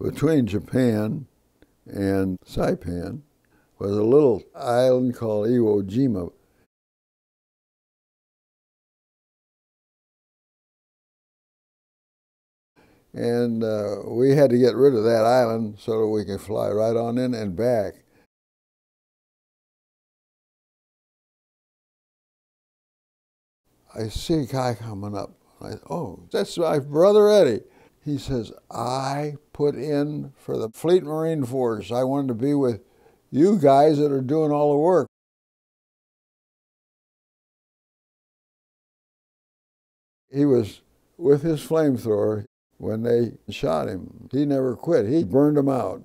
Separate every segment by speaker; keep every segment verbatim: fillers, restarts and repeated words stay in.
Speaker 1: between Japan and Saipan was a little island called Iwo Jima. And uh, we had to get rid of that island so that we could fly right on in and back. I see a guy coming up. I, oh, that's my brother Eddie. He says, I put in for the Fleet Marine Force. I wanted to be with you guys that are doing all the work. He was with his flamethrower when they shot him. He never quit. He burned them out.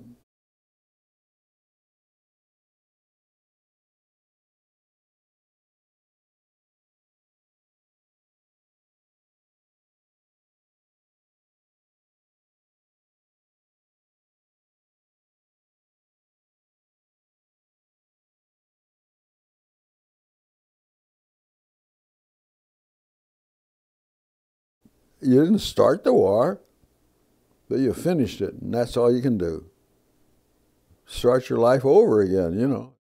Speaker 1: You didn't start the war, but you finished it, and that's all you can do. Start your life over again, you know.